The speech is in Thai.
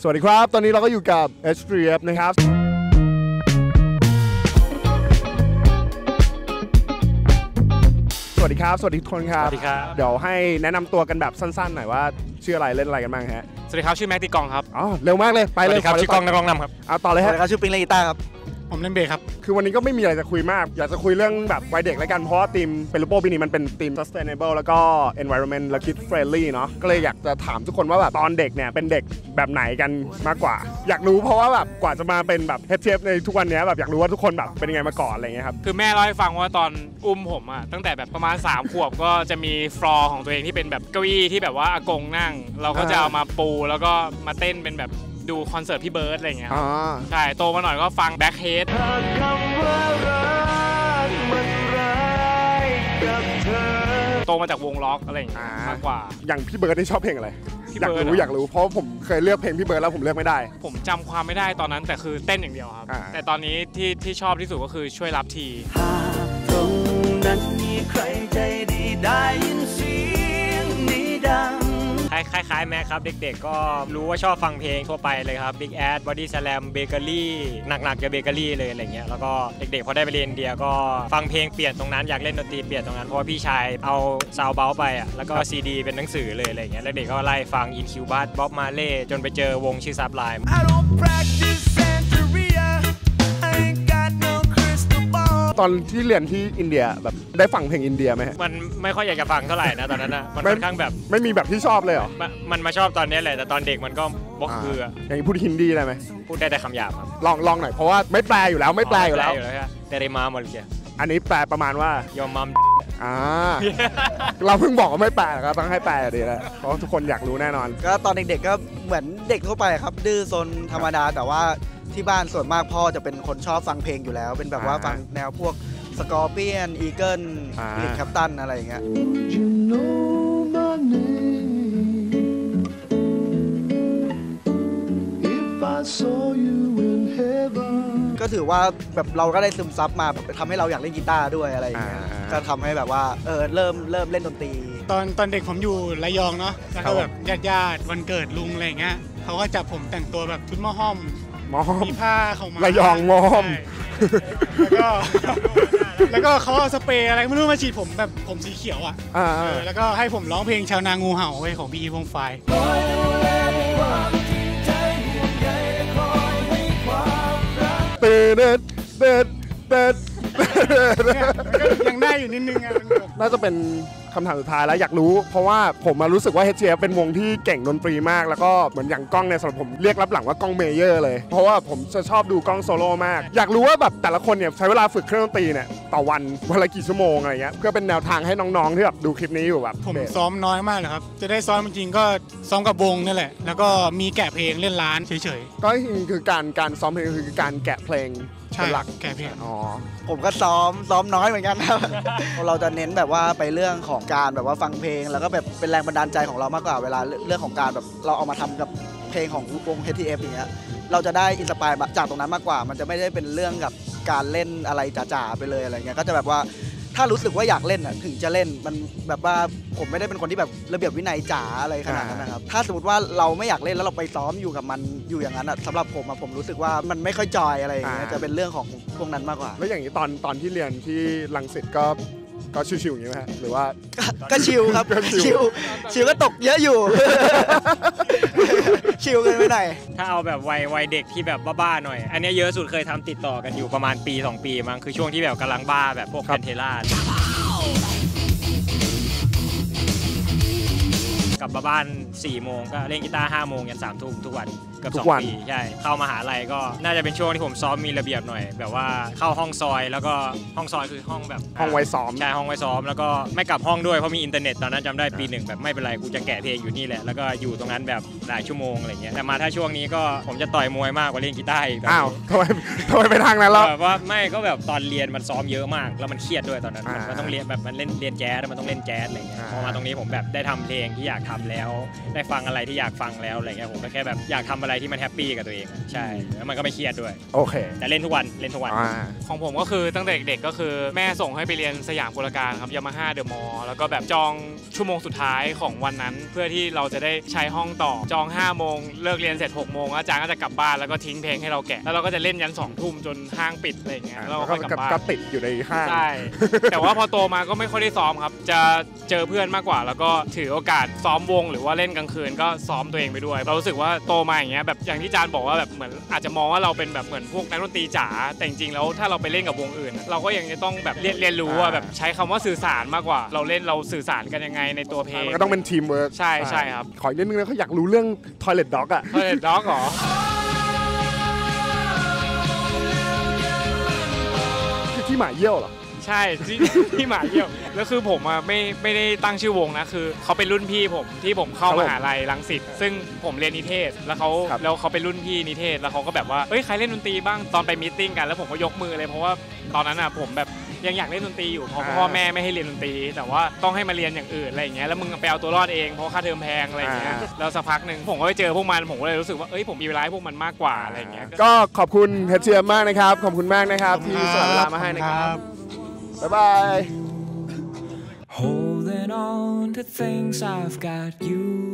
สวัสดีครับตอนนี้เราก็อยู่กับ H3F นะครับสวัสดีครับสวัสดีทุกคนครับสวัสดีครับเดี๋ยวให้แนะนำตัวกันแบบสั้นๆหน่อยว่าชื่ออะไรเล่นอะไรกันบ้างฮะสวัสดีครับชื่อแม็กตีกองครับอ๋อเร็วมากเลยไปเลยครับชื่อกองนักร้องนำครับเอาต่อเลยฮะชื่อปิงเลกีตาร์ครับผมเล่นเบสครับคือวันนี้ก็ไม่มีอะไรจะคุยมากอยากจะคุยเรื่องแบบวัยเด็กแล้วกันเพราะว่าทีมเปรูโปปีนี้มันเป็นทีม sustainable แล้วก็ environment และ kid friendly เนาะก็เลยอยากจะถามทุกคนว่าแบบตอนเด็กเนี่ยเป็นเด็กแบบไหนกันมากกว่าอยากรู้เพราะว่าแบบกว่าจะมาเป็นแบบ HTF ในทุกวันนี้แบบอยากรู้ว่าทุกคนแบบเป็นยังไงมาก่อนอะไรเงี้ยครับคือแม่เล่าให้ฟังว่าตอนอุ้มผมอะตั้งแต่แบบประมาณ3 ขวบก็จะมีฟลอร์ของตัวเองที่เป็นแบบเก้าอี้ที่แบบว่าอากงนั่งเราก็จะเอามาปูแล้วก็มาเต้นเป็นแบบดูคอนเสิร์ตพี่เบิร์ดอะไรเงี้ยครับใช่โตมาหน่อยก็ฟังแบ็คเฮดโตมาจากวงล็อกอะไรอย่างเงี้ยมากกว่าอย่างพี่เบิร์ดนี่ชอบเพลงอะไรอยากรู้เพราะผมเคยเลือกเพลงพี่เบิร์ดแล้วผมเลือกไม่ได้ผมจำความไม่ได้ตอนนั้นแต่คือเต้นอย่างเดียวครับแต่ตอนนี้ที่ชอบที่สุดก็คือช่วยรับทีตรงนั้นมีใครใจดีได้ยินเสียงนี้ดังคล้ายๆแม็กครับเด็กๆก็รู้ว่าชอบฟังเพลงทั่วไปเลยครับ Big Ass Body Slam Bakery หนักๆจะเบเกอรี่เลยอะไรเงี้ยแล้วก็เด็กๆพอได้ไปเรียนอินเดียก็ฟังเพลงเปลี่ยนตรงนั้นอยากเล่นดนตรีเปลี่ยนตรงนั้นเพราะว่าพี่ชายเอาซาวด์เบลไปอ่ะแล้วก็ซีดีเป็นหนังสือเลยอะไรเงี้ยแล้วเด็กก็ไล่ฟังอินคิวบัสบ๊อบมาเล่จนไปเจอวงชื่อซับไลม์ตอนที่เรียนที่อินเดียแบบได้ฟังเพลงอินเดียไหมฮะมันไม่ค่อยอยากจะฟังเท่าไหร่นะตอนนั้นนะมันค่อนข้างแบบไม่มีแบบที่ชอบเลยเหรอมันมาชอบตอนนี้แหละแต่ตอนเด็กมันก็บล็อกคืออย่างนี้พูดฮินดีได้ไหมพูดได้แต่คำหยาบครับลองหน่อยเพราะว่าไม่แปลอยู่แล้วไม่แปลอยู่แล้วแต่ได้มาหมดเลยอันนี้แปลประมาณว่ายอมมัมเราเพิ่งบอกว่าไม่แปลก็ต้องให้แปลดีแล้วเพราะทุกคนอยากรู้แน่นอนก็ตอนเด็กๆก็เหมือนเด็กทั่วไปครับดื้อซนธรรมดาแต่ว่าที่บ้านส่วนมากพ่อจะเป็นคนชอบฟังเพลงอยู่แล้วเป็นแบบว่าฟังแนวพวกสกอร์เปียนอีเกิลลิงแคปตันอะไรอย่างเงี้ยก็ถือว่าแบบเราก็ได้ซึมซับมาทำให้เราอยากเล่นกีตาร์ด้วยอะไรอย่างเงี้ยก็ทำให้แบบว่าเริ่มเล่นดนตรีตอนเด็กผมอยู่ระยองเนาะแล้วก็แบบญาติวันเกิดลุงอะไรเงี้ยเขาก็จับผมแต่งตัวแบบชุดหม้อห้อมมีผ้าเขามาระยองหม้อห้อมแล้วก็เขาเอาสเปรย์อะไรไม่รู้มาฉีดผมแบบผมสีเขียวอ่ะแล้วก็ให้ผมร้องเพลงชาวนางูเห่าไว้ของพี่อีพงษ์ไฟเด็ดยังได้อยู่นิดนึงอ่ะน่าจะเป็นคำถามสุดท้ายแล้วอยากรู้เพราะว่าผมมารู้สึกว่า HTF เป็นวงที่เก่งดนตรีมากแล้วก็เหมือนอย่างกล้องเนี่ยสำหรับผมเรียกรับหลังว่ากล้องเมเยอร์เลยเพราะว่าผมจะชอบดูกล้องโซโล่มากอยากรู้ว่าแบบแต่ละคนเนี่ยใช้เวลาฝึกเครื่องดนตรีเนี่ยต่อวันละกี่ชั่วโมงอะไรเงี้ยเพื่อเป็นแนวทางให้น้องๆที่แบบดูคลิปนี้อยู่แบบผมซ้อมน้อยมากเลยครับจะได้ซ้อมจริงๆก็ซ้อมกับวงนี่แหละแล้วก็มีแกะเพลงเล่นร้านเฉยๆก็คือการซ้อมเพลงคือการแกะเพลงเป็นหลักแกะเพลงผมก็ซ้อมน้อยเหมือนกันครับเราจะเน้นแบบว่าไปเรื่องของการแบบว่าฟังเพลงแล้วก็แบบเป็นแรงบันดาลใจของเรามากกว่าเวลาเรื่องของการแบบเราเอามาทำกับเพลงของวง HTF อย่างเงี้ยเราจะได้อินสปายจากตรงนั้นมากกว่ามันจะไม่ได้เป็นเรื่องกับการเล่นอะไรจ๋าๆไปเลยอะไรเงี้ยก็จะแบบว่าถ้ารู้สึกว่าอยากเล่นถึงจะเล่นมันแบบว่าผมไม่ได้เป็นคนที่แบบระเบียบวินัยจ๋าอะไรขนาดนั้นนะครับถ้าสมมติว่าเราไม่อยากเล่นแล้วเราไปซ้อมอยู่กับมันอยู่อย่างนั้นสำหรับผมรู้สึกว่ามันไม่ค่อยจอยอะไรอย่างเงี้ยจะเป็นเรื่องของพวกนั้นมากกว่าแล้วอย่างนี้ตอนที่เรียนที่รังสิตก็ชิวๆอย่างนี้ไหมฮะหรือว่าก็ชิวครับชิวก็ตกเยอะอยู่ชิวกันไปหน่อยถ้าเอาแบบวัยเด็กที่แบบบ้าๆหน่อยอันนี้เยอะสุดเคยทำติดต่อกันอยู่ประมาณปี2 ปีมั้งคือช่วงที่แบบกำลังบ้าแบบพวกแพนเทล่ากลับมาบ้าน4 โมงก็เล่นกีตาร์5 โมงยัน3 ทุ่มทุกวันเกือบ2 ปีใช่เข้ามหาลัยก็น่าจะเป็นช่วงที่ผมซ้อมมีระเบียบหน่อยแบบว่าเข้าห้องซอยแล้วก็ห้องซอยคือห้องแบบห้องไว้ซ้อมใช่ห้องไว้ซ้อมแล้วก็ไม่กลับห้องด้วยเพราะมีอินเทอร์เน็ตตอนนั้นจำได้ปี 1แบบไม่เป็นไรกูจะแกะเพลงอยู่นี่แหละแล้วก็อยู่ตรงนั้นแบบหลายชั่วโมงอะไรเงี้ยแต่มาถ้าช่วงนี้ก็ผมจะต่อยมวยมากกว่าเล่นกีตาร์อีกอ้าวทำไมไปทางนั้นแล้วแบบว่าไม่ก็แบบตอนเรียนมันซ้อมเยอะมากแล้วมันเครียดด้วยตอนนั้นมันต้องเรียนแบบมันเรียนแจ๊สมันต้องเล่นแจ๊สอะไรเงี้ยพอมาตรงนี้ผมแบบได้ทำเพลงที่อยากทำแล้วได้ฟังอะไรที่อยากฟังแล้วอะไรเงี้ยผมก็แค่แบบอยากทำอะไรที่มันแฮปปี้กับตัวเองใช่แล้วมันก็ไม่เครียดด้วยโอเคแต่เล่นทุกวันของผมก็คือตั้งแต่เด็กๆก็คือแม่ส่งให้ไปเรียนสยามกุลการครับยามาฮ่าเดอะมอลล์แล้วก็แบบจองชั่วโมงสุดท้ายของวันนั้นเพื่อที่เราจะได้ใช้ห้องต่อจอง5 โมงเลิกเรียนเสร็จ6 โมงอาจารย์ก็จะกลับบ้านแล้วก็ทิ้งเพลงให้เราแกะแล้วเราก็จะเล่นยัน2 ทุ่มจนห้างปิดอะไรอย่างเงี้ยแล้วก็กลับบ้านก็ติดอยู่ในห้างใช่แต่ว่าพอโตมาก็ไม่ค่อยได้ซ้อมครับจะเจอเพื่อนมากกว่าแล้วก็ถือโอกาสซ้อมวงหรือว่าเล่นกลางคืนก็ซ้อมตัวเองไปด้วยเรารู้สึกว่าโตมาอย่างเงี้ยแบบอย่างที่อาจารย์บอกว่าแบบเหมือนอาจจะมองว่าเราเป็นแบบเหมือนพวกนักดนตรีจ๋าแต่จริงๆแล้วถ้าเราไปเล่นกับวงอื่นเราก็ยังจะต้องแบบเรียนรู้ว่าแบบใช้คำว่าสื่อสารมากกว่าเราเล่นเราสื่อสารกันยังไงในตัวเพลงมันก็ต้องเป็นทีมเวิร์กใช่ครับขออีกนิดนึงนะเขาอยากรู้เรื่อง Toilet Dog อะ Toilet Dog หรอที่หมาเยี่ยวเหรอใช่ที่หมาเยี่ยวแล้วคือผมไม่ได้ตั้งชื่อวงนะคือเขาเป็นรุ่นพี่ผมที่ผมเข้ามหาลัยรังสิตซึ่งผมเรียนนิเทศแล้วเขาเป็นรุ่นพี่นิเทศแล้วเขาก็แบบว่าเอ้ยใครเล่นดนตรีบ้างตอนไปมีตติ้งกันแล้วผมก็ยกมือเลยเพราะว่าตอนนั้นอ่ะผมแบบยังอยากเล่นดนตรีอยู่เพราะพ่อแม่ไม่ให้เรียนดนตรีแต่ว่าต้องให้มาเรียนอย่างอื่นอะไรอย่างเงี้ยแล้วมึงไปเอาตัวรอดเองเพราะค่าเทอมแพงอะไรอย่างเงี้ยแล้วสักพักหนึ่งผมก็ไปเจอพวกมันผมก็เลยรู้สึกว่าเอ้ยผมมีเวลาให้พวกมันมากกว่าอะไรอย่างเงี้ยก็ขอบคุณเฮดเชียร์มากนะครับขอบคุณมากนะครับที่สละเวลามาให้นะครับบ๊ายบาย Holding on to things I've got you